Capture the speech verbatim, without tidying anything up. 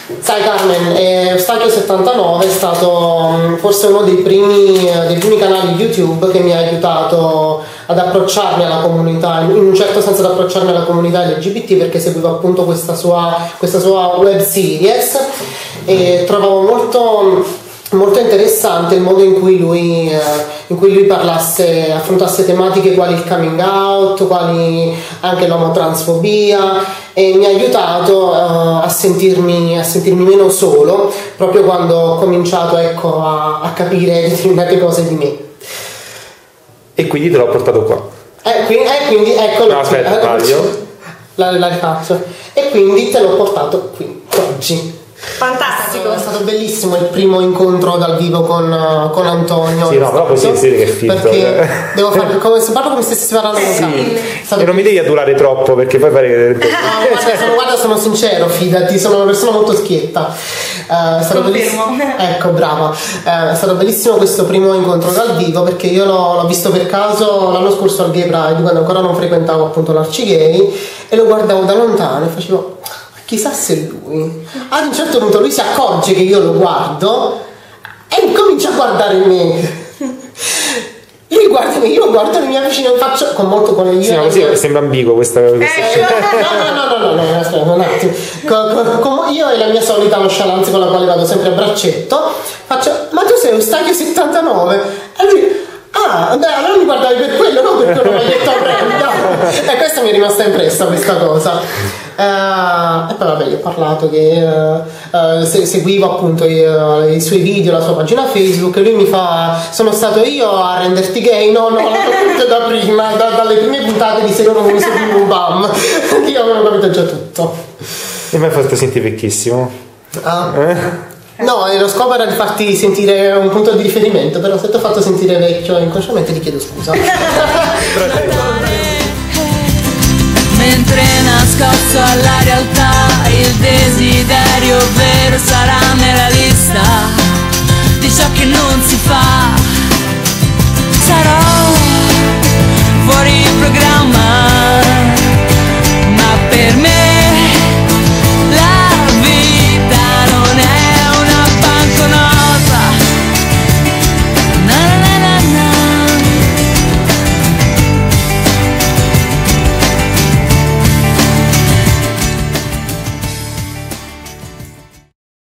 Sai Carmen, eh, Eustachio settantanove è stato mh, forse uno dei primi, dei primi canali YouTube che mi ha aiutato ad approcciarmi alla comunità, in un certo senso ad approcciarmi alla comunità L G B T, perché seguivo appunto questa sua, questa sua web series e trovavo molto... molto interessante il modo in cui lui eh, in cui lui parlasse, affrontasse tematiche quali il coming out, quali anche l'omotransfobia, e mi ha aiutato uh, a sentirmi a sentirmi meno solo proprio quando ho cominciato, ecco, a, a capire determinate cose di me. E quindi te l'ho portato qua. Eh, quindi, eh, quindi eccolo. No, aspetta, taglio. La, la faccio. E quindi te l'ho portato qui oggi. Fantastico, è stato bellissimo il primo incontro dal vivo con, con Antonio. Sì, no, però poi si vede che è finto, perché cioè. devo fare come se parlo come se stessi parlando con sì. Stato... E non mi devi adulare troppo, perché poi fare. No, guarda, sono, guarda, sono sincero, fidati, sono una persona molto schietta. Uh, è stato bellissimo. Ecco, brava. Uh, è stato bellissimo questo primo incontro dal vivo, perché io l'ho, l'ho visto per caso l'anno scorso al Gay Pride, quando ancora non frequentavo appunto l'Arcigay, e lo guardavo da lontano e facevo: chissà se lui. Ad un certo punto lui si accorge che io lo guardo e comincia a guardare me. Lui guarda me, io guardo le mie vicine e faccio con molto con le io. Sì, ma così sembra ambiguo questa cosa. Eh, no, no, no, no, no, no, aspetta un attimo. Con, con, con io e la mia solita nonchalance con la quale vado sempre a braccetto, faccio: ma tu sei Eustachio settantanove? E lui: ah, beh, allora mi guardavi per quello, non per quello maglietto orrenda. E questa mi è rimasta impressa, questa cosa. Uh, e poi vabbè, gli ho parlato che uh, uh, se, seguivo appunto i, uh, i suoi video, la sua pagina Facebook, e lui mi fa: sono stato io a renderti gay? No, no, l'ho capito da prima, da, dalle prime puntate di Se loro non mi seguivo un bam. Io avevo capito già tutto. E mi hai fatto sentire vecchissimo. Ah. Eh? No, lo scopo era di farti sentire un punto di riferimento, però se ti ho fatto sentire vecchio inconsciamente ti chiedo scusa. Mentre nascosto alla realtà il desiderio vero sarà nella lista di ciò che non si fa. Sarò